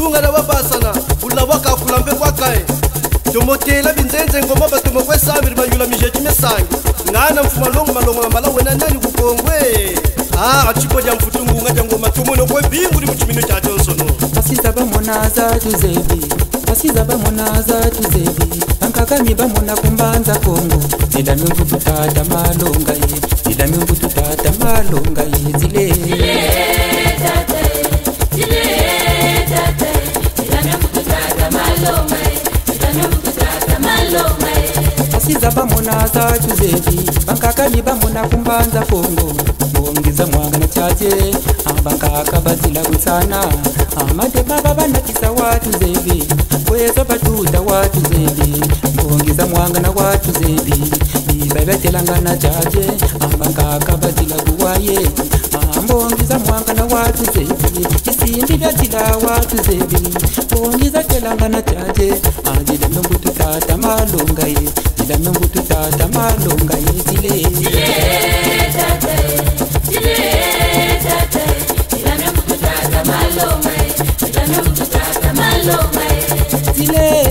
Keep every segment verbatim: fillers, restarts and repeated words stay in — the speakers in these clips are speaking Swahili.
lunga na wabasana ula waka kulambe kwakae tomotela binzenze ngoma batumo kwesambiri banyula mijeji mesangi ngana mfuma longo malongo mala wena nani kukongwe ah achipo ja mfutungu ngaja ngoma tumuno kwe bingu ndi muchimino cha Johnson asiza bamona za tuzebi asiza bamona za tuzebi ankakami bamona kumbanza Kongo zida nyungu tutata malonga ye zida nyungu tutata malonga ye zile zile tata zile tata zida nyungu tutata malonga ye zida nyungu tutata malonga ye asiza bamona za tuzebi ankakami bamona kumbanza Kongo bongiza mwanga na chache abankaka bazila kusana amade baba banakisa watu zebi kwezo batuta watu zebi bongiza mwanga na watu zebi bibebe telangana chache abankaka bazila kuwaye ambongiza mwanga na watu zebi isindi byatila watu zebi bongiza telangana chache ajida mungu tutata malonga ye jida mungu tutata malonga ye zile zile tata zile tata jida mungu tutata malonga ye jida mungu tutata malonga ye zile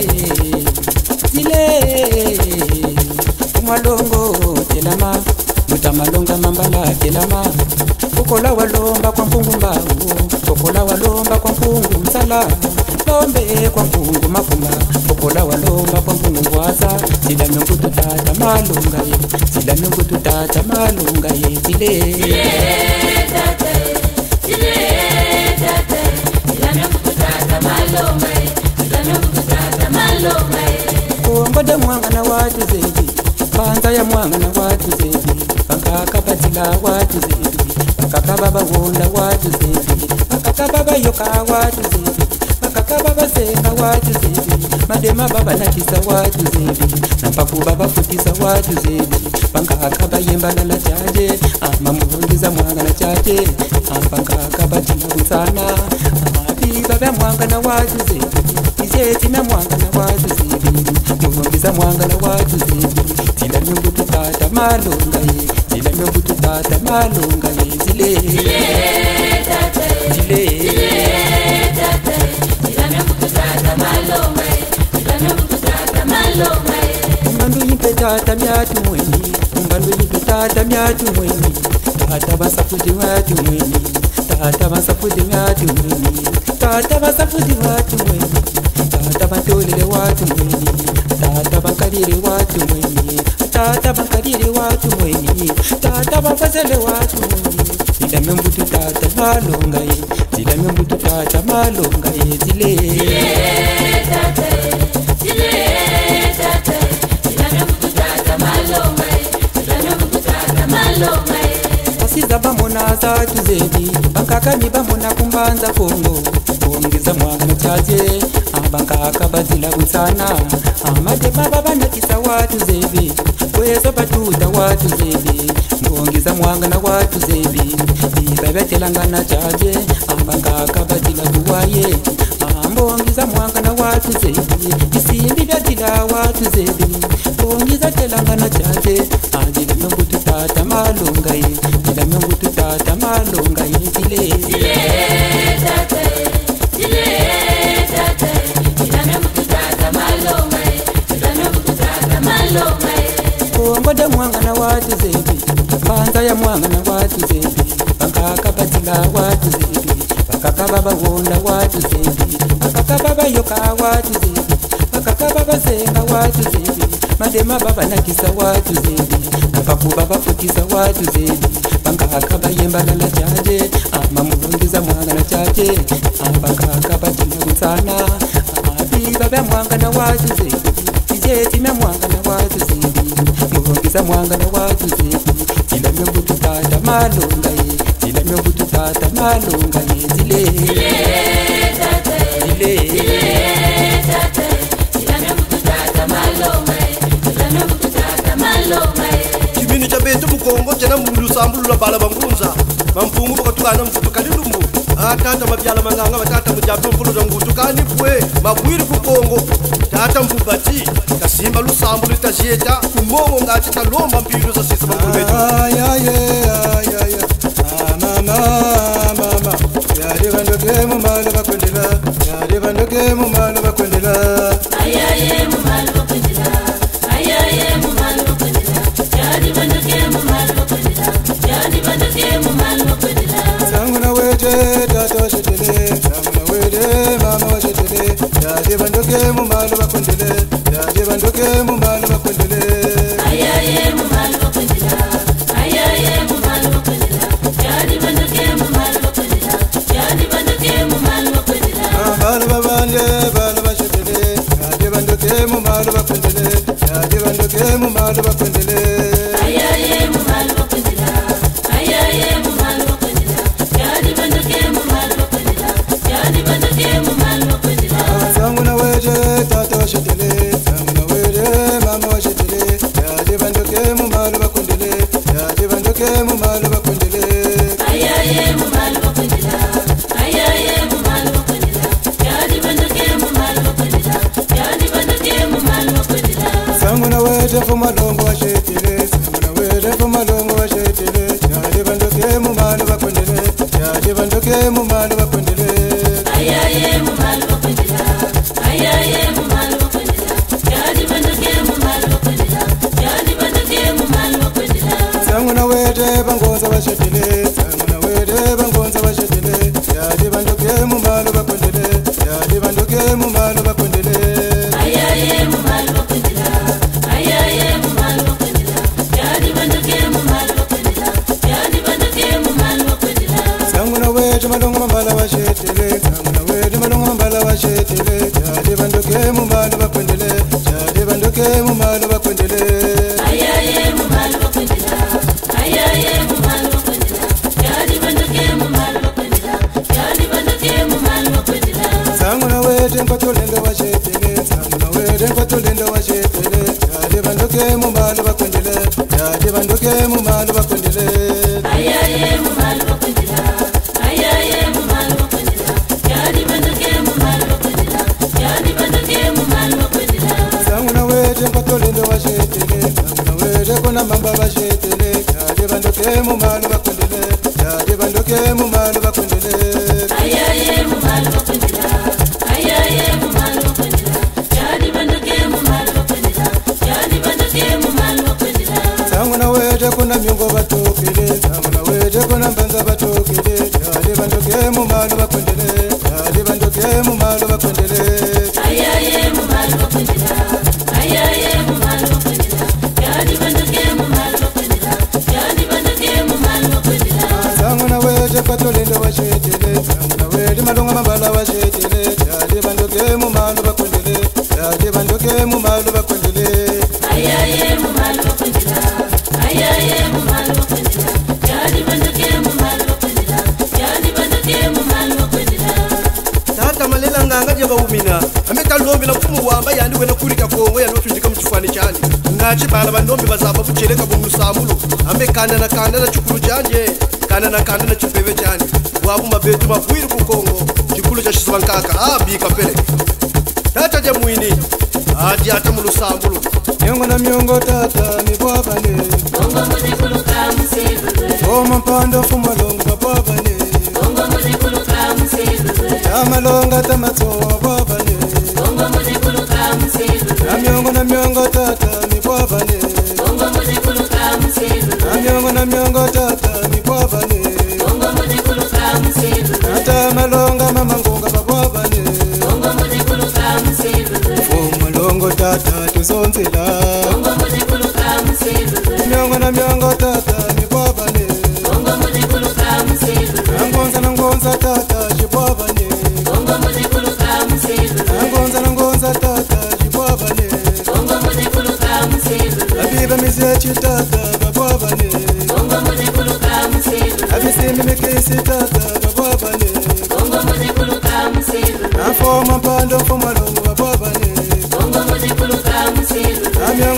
zile malongo telama mutamalonga mambala telama kokola walomba kwa mpungu mbavu kokola walomba kwa mpungu msala lombe kwa mpungu mafumba kokola walomba kwa mpungu ngwaza zila mungu tutata malonga ye zila mungu tutata malonga ye zile zile tata zile tata zila mungu tutata malonga ye zila mungu tutata malonga ye kongo de mwanga na watu zebi panza ya mwanga na watu zebi bakaka batila watu zebi bakaka baba wonda watu zebi bakaka baba yoka watu zebi bakaka baba senga watu zebi madema baba nakisa watu zebi nampaku baba futisa watu zebi bakaka bayemba na chaje amamungiza mwanga na chaje bakaka batila usana abi baba mwanga na watu zebi izeti na mwanga na watu zebi mungiza mwanga na watu zebi zila nyungu tutata malonga ye zila nyungu tutata malonga ye zile zile tata zile zile tata zila nyungu tutata malonga ye zila nyungu tutata malonga ye mbandu yimpe tata myatu mweni mbandu yimpe tata myatu mweni tata basafudi watu mweni tata basafudi watu mweni tata basafudi watu mweni tata batolele watu mweni tata bakalire watu mweni tata bakalire watu mweni tata bafazele watu mweni zila mungu tutata malonga ye zila mungu tutata malonga ye zile zile tata zile tata zila mungu tutata malonga ye zila mungu tutata malonga ye asiza bamona za tuzebi bankakani bamona kumbanza Kongo bongiza mwanga na chache abankaka bazila kusana amade baba banakisa watu zebi kwezo batuta watu zebi bongiza mwanga na watu zebi bibebe telangana chache abankaka bazila kuwaye ambongiza mwanga na watu zebi isindi byatila watu zebi bongiza telangana chache ajila mungu tutata malonga ye jila mungu tutata malonga ye zile zile tata zile tata jila mungu tutata malonga ye jila mungu tutata malonga ye kongo de mwanga na watu zebi panza ya mwanga na watu zebi bakaka batila watu zebi bakaka baba wonda watu zebi bakaka baba yoka watu zebi bakaka baba senga watu zebi madema baba nakisa watu zebi napaku baba futisa watu zebi bakaka bayemba na chaje amamungiza mwanga na chaje bakaka batila kusana abi baba mwanga na watu zebi izeti na mwanga na watu zebi mungiza mwanga na watu zebi zila mungu tutata malonga ye zila mungu tutata malonga ye zile zile tata zile zile tata zila mungu tutata malonga ye zila mungu tutata malonga ye chimini cha betu mukongo chena mundu sambulu bala bangunza bampungu bakatukana mfutu kalilumbu atata mabyala manganga batata mujabdo mpulu zangutu kani pwe mabwiri kukongo tata mpubati kasimba lusambu litajieta kumongo ngati talomba mpiru za sisa bangulu betu ya ya ya ya mama mama ya diga ndoke mu mala bakwendela jadi banduke mumalo bakondela ayaye mumalo bakondela ayaye mumalo bakondela jadi banduke mumalo bakondela jadi banduke mumalo bakondela sanguna wede tata shetele sanguna wede mama shetele jadi banduke mumalo bakondele jadi banduke mumalo bakondele ayaye mumalo bakondela ayaye mumalo bakondela jadi banduke mumalo bakondela jadi banduke mumalo bakondela balo babande balo bashetele jadi banduke mumalo bakondele jadi banduke mumalo bakondele ayaye mumalo bakondela ayaye mumalo bakondela jadi banduke mumalo bakondela jadi banduke mumalo bakondela sanguna wede tata shetele sanguna wede mama shetele jadi banduke mumalo bakondele jadi banduke mumalo bakondele ayaye mumalo bakondela ayaye mumalo bakondela jadi banduke mumalo bakondela jadi banduke mumalo bakondela sanguna wede fumalongo washetele sanguna wede fumalongo washetele jadi banduke mumalo bakondele jadi banduke mumalo bakondele ayaye mumalo bakondela ayaye mumalo bakondela jadi banduke mumalo bakondela jadi banduke mumalo bakondela sanguna wede bangonza washetele sanguna wede bangonza washetele jadi banduke mumalo bakondele jadi banduke mumalo bakondele ayaye mumalo bakondela ayaye mumalo bakondela jadi banduke mumalo bakondela jadi banduke mumalo bakondela sanguna wede malongo mambala washetele sanguna wede malongo mambala washetele jadi banduke mumalo bakondele jadi banduke mumalo bakondele ayaye mumalo bakondela ayaye mumalo bakondela jadi banduke mumalo bakondela jadi banduke mumalo bakondela sanguna wede nkwatolendo washetele sanguna wede nkwatolendo washetele jadi banduke mumalo bakondele jadi banduke mumalo bakondele ayaye mumalo bakondela ayaye mumalo bakondela jadi banduke mumalo bakondela jadi banduke mumalo bakondela sanguna wede nkwatolendo washetele sanguna wede kona mamba washetele jadi banduke mumalo bakondele jadi banduke mumalo bakondele ayaye mumalo bakondela ayaye mumalo bakondela jadi banduke mumalo bakondela jadi banduke mumalo bakondela sanguna wede kuna myungo batokele sanguna wede kuna mbanza batokele jadi banduke mumalo bakondele jadi banduke mumalo bakondele ayaye mumalo bakondela ayaye mumalo bakondela jadi banduke mumalo bakondela jadi banduke mumalo bakondela sanguna wede kwatolendo washetele sanguna wede malonga mambala washetele jadi banduke mumalo bakondele jadi banduke mumalo bakondele ayaye mumalo bakondela ayaye mumalo bakondela jadi banduke mumalo bakondela jadi banduke mumalo bakondela tata malela nganga je baumina ameta lombi la mfumu wamba yandi wena kurika kongo yandi tujika mchufani chani ngachi bala banombi bazaba bucheleka bumusamulo ambe kana na kana na chukuru chanje kana na kana na chipeve chani wabu mabetu mabwiri ku kongo chikulu cha shisabankaka abika pele tata je muini adi ata mulusamulo myongo na myongo tata mibwabane bongo muzikuluka musibwe oma mpando fumalongo babwabane bongo muzikuluka musibwe tamalonga tamatsowa bwabane bongo muzikuluka musibwe na myongo na myongo tata mibwabane bongo muzikuluka musibwe na myongo na myongo tata mibwabane bongo muzikuluka musibwe ata malonga mamangonga babwabane bongo muzikuluka musibwe fumalongo tata tuzonzela bongo muzikuluka musibwe myongo na myongo tata mibwabane bongo muzikuluka musibwe nangonza nangonza tata jibwabane bongo muzikuluka musibwe nangonza nangonza tata jibwabane bongo muzikuluka musibwe abiba mizechi tata babwabane bongo muzikuluka musibwe abisimbi mikisi tata babwabane bongo muzikuluka musibwe nafoma mpando fumalongo babwabane bongo muzikuluka musibwe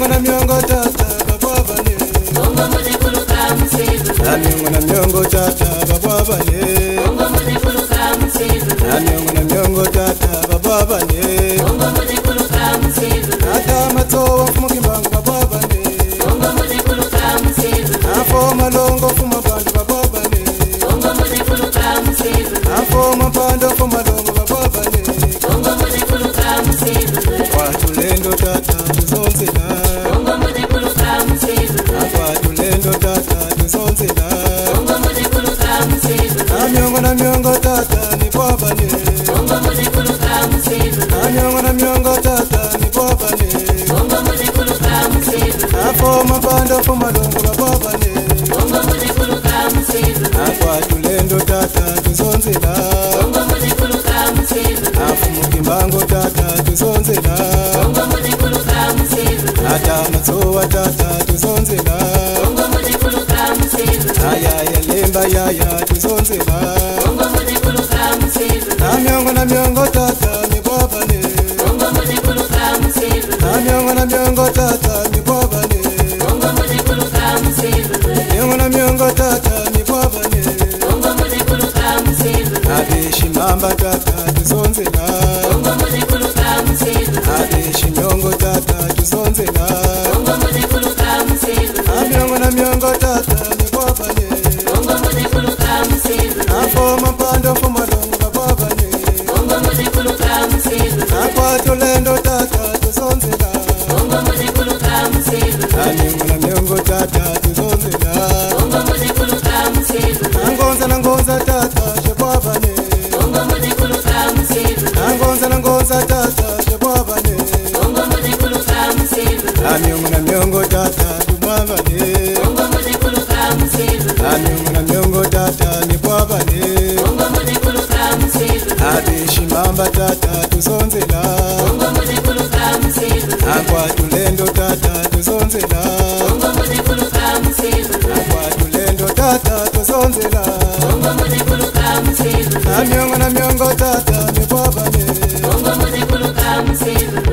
na miongo tata ni bwabane Bongo mudi kuluka musiru Namiongo na miongo tata ni bwabane Bongo mudi kuluka musiru Afo mapando fo malongo ba bwabane Bongo mudi kuluka musiru Akwa tulendo tata tuzonzela Bongo mudi kuluka musiru Afu mukimbango tata tuzonzela Bongo mudi kuluka musiru Ata matsowa tata tuzonzela Bongo mudi kuluka musiru Ayaya lemba yaya tuzonzela Bongo mudi kuluka musiru Namiongo na miongo tata ni bwabane Bongo mudi kuluka musiru Namiongo na miongo tata ni bwabane Bongo mudi kuluka musiru Miongo na miongo tata ni bwabane Bongo mudi kuluka musiru Adeshi mamba tata tuzonzela Bongo mudi kuluka musiru Adeshi miongo tata tuzonzela Bongo mudi kuluka musiru Namiongo na miongo tata ni bwabane Bongo mudi kuluka musiru Afo mapando fo malongo ba bwabane Bongo mudi kuluka musiru Akwa tulendo tata tuzonzela Bongo mudi kuluka musiru Namiongo na miongo tata tuzonzela Bongo mudi kuluka musiru Nangonza nangonza tata shebwabane Bongo mudi kuluka musiru Nangonza nangonza tata shebwabane Bongo mudi kuluka musiru Namiongo na miongo tata tumwabane Bongo mudi kuluka musiru Namiongo na miongo tata ni bwabane Bongo mudi kuluka musiru Adeshi mamba tata tuzonzela Bongo mudi kuluka musiru Akwa tulendo tata tuzonzela Bongo mudi kuluka musiru Akwa tulendo tata tuzonzela Bongo mudi kuluka musiru Namiongo na miongo tata ni bwabane Bongo mudi kuluka musiru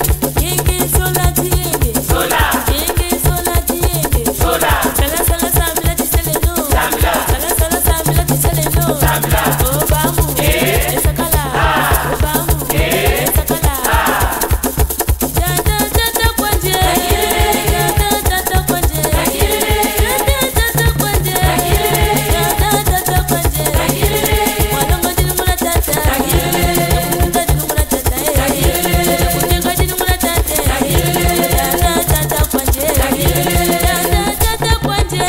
Yenge sola tienge Sola Yenge sola tienge Sola Sala sala samila tiseleno Samila Sala sala samila tiseleno Samila Obamu Eh Esakala Obamu Eh Esakala Tata tata kwanje Tata tata kwanje Tata tata kwanje Tata tata kwanje Mwanongo jinu mula tata Nakukuta jinu mula tata Nakujenga jinu mula tata Tata tata kwanje Tata tata kwanje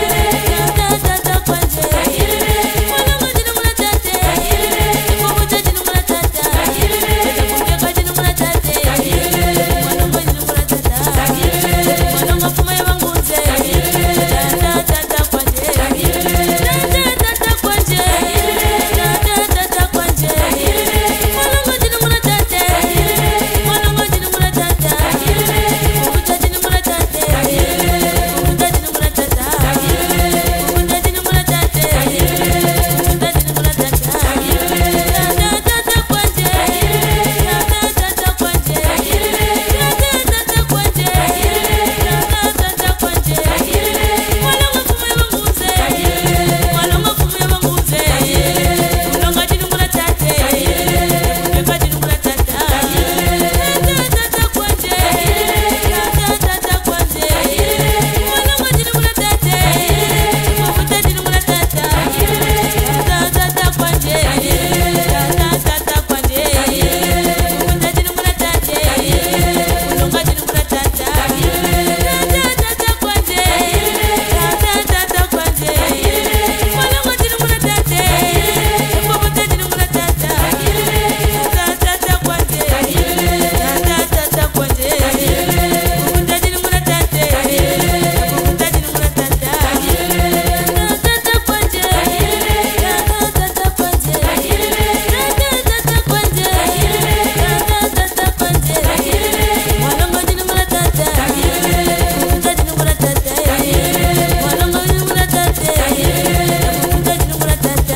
Tata tata kwanje Mwanongo jinu mula tata Nakukuta jinu mula tata Nakujenga jinu mula tata Mwanongo jinu mula tata Mwanongo fuma ya wanguze Tata tata kwanje Tata tata kwanje Tata tata kwanje Mwanongo jinu mula tata Mwanongo jinu mula tata Kukuta jinu mula tata Kukuta jinu mula tata Kukuta jinu mula tata Kukuta jinu mula tata Tata tata kwanje Tata tata kwanje Tata tata kwanje Tata tata kwanje Mwanongo fuma ya wanguze Mwanongo fuma ya wanguze Mwanongo jinu mula tata Kukuta jinu mula tata Tata tata kwanje Tata tata kwanje Mwanongo jinu mula tata Kukuta jinu mula tata Tata tata kwanje Tata tata kwanje Kukuta jinu mula tata Mwanongo jinu mula tata Tata tata kwanje Tata tata kwanje Mwanongo jinu mula tata Kukuta jinu mula tata Tata tata kwanje Tata tata kwanje Kukuta jinu mula tata Kukuta jinu mula tata Tata tata kwanje Tata tata kwanje Tata tata kwanje Tata tata kwanje Mwanongo jinu mula tata Kukuta jinu mula tata Mwanongo jinu mula tata Kukuta jinu mula tata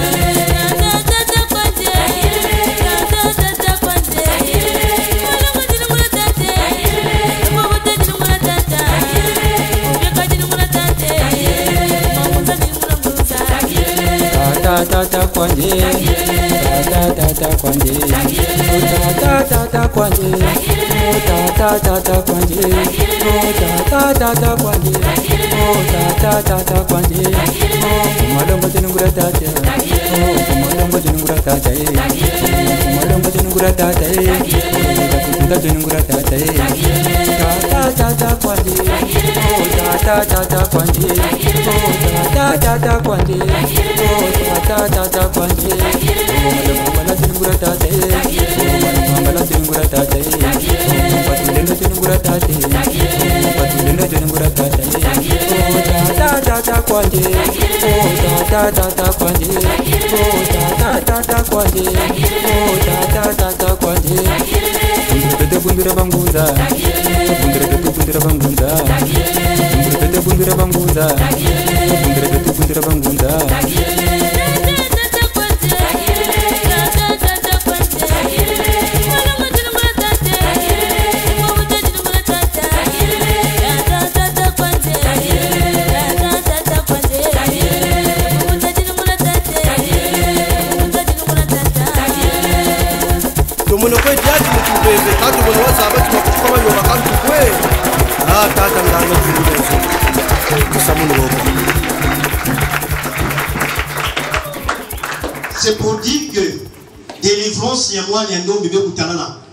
Tata tata kwanje Tata tata kwanje Mwanongo jinu mula tata Kukuta jinu mula tata Kubyeka jinu mula tata Mamuza jinu mula mbuza Tata tata kwanje Tata tata kwanje Tata tata kwanje Tata tata kwanje Tata tata kwanje Tata tata kwanje Kumalongo jinungura tata Kumalongo jinungura tata Kumalongo jinungura tata Patulenda tuningura tata eh. Tata tata kwanje. Oh tata tata kwanje. Oh tata tata kwanje. Oh tata tata kwanje. Oh mala tuningura tata eh. Oh mala tuningura tata eh. Patulenda tuningura tata eh. Patulenda tuningura tata eh. Oh tata tata kwanje. Oh tata tata kwanje. Oh tata tata kwanje. Oh tata tata kwanje. Bundira bundira bangunza. Bundira bundira bangunza. Bundira bundira bangunza. Bundira bundira bangunza. Muno kwe diati mutubeze tatu muno wazaba tumakufama nyoba kantu kwe ah tata ngano tubeze kusamuno woko. C'est pour dire que délivrance yamwa nyando bebe kutanana